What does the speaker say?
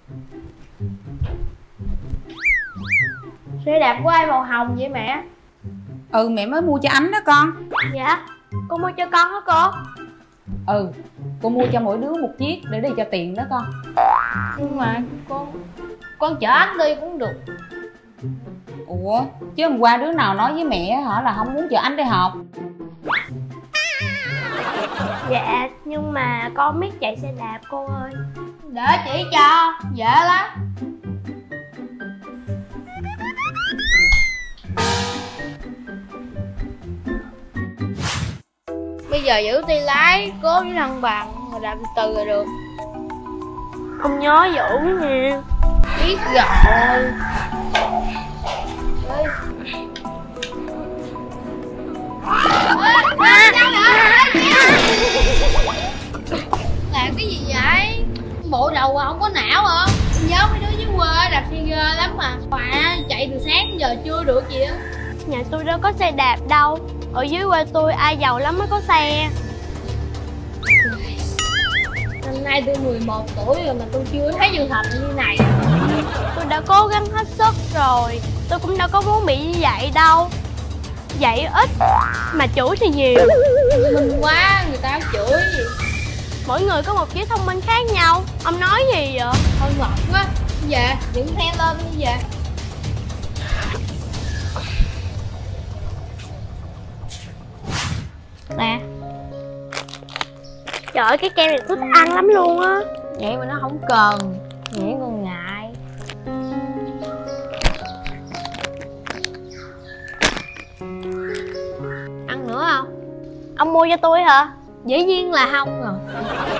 Xe đạp của ai màu hồng vậy mẹ? Ừ, mẹ mới mua cho Ánh đó con. Dạ, cô mua cho con hả cô? Ừ, cô mua cho mỗi đứa một chiếc để đi cho tiện đó con. Nhưng mà con chở Ánh đi cũng được. Ủa, chứ hôm qua đứa nào nói với mẹ hả là không muốn chở Ánh đi học? Dạ, nhưng mà con biết chạy xe đạp cô ơi. Để chỉ cho, dễ lắm. Bây giờ giữ tay lái, cố với thăng bằng, rồi đạp từ từ rồi được. Ông nhớ dữ nha. Biết rồi. Làm cái gì vậy? Bộ đầu không có não hả? Nhớ mấy đứa dưới quê đạp xe ghê lắm mà. Mà chạy từ sáng đến giờ chưa được gì á. Nhà tôi đâu có xe đạp đâu. Ở dưới quê tôi ai giàu lắm mới có xe. Năm nay tôi 11 tuổi rồi mà tôi chưa thấy trường hợp như này. Tôi đã cố gắng hết sức rồi. Tôi cũng đâu có muốn bị như vậy đâu. Dạy ít mà chửi thì nhiều. Mình quá, người ta chửi gì. Mỗi người có một trí thông minh khác nhau. Ông nói gì vậy? Thôi ngọt quá. Dạ, đừng theo lên đi về. Nè. Trời ơi, cái kem này thích ăn lắm luôn á. Vậy mà nó không cần. Vậy còn ngại. Ăn nữa không? Ông mua cho tôi hả? Dĩ nhiên là không rồi.